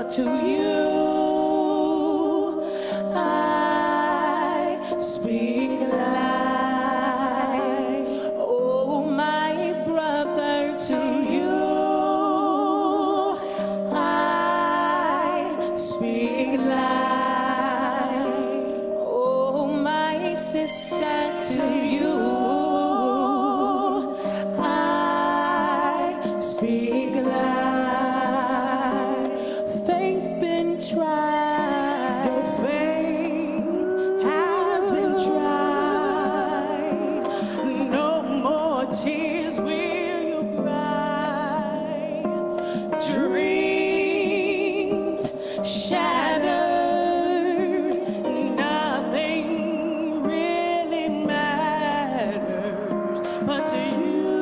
to you I speak life. Oh, my brother, to you I speak life. Oh, my sister, to you I speak life. Faith's been tried. Your faith has been tried. No more tears will you cry. Dreams shattered. Nothing really matters. But to you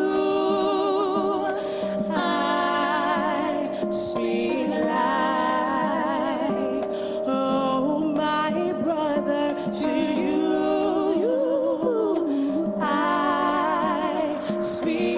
I speak life. Oh, my brother, to you I speak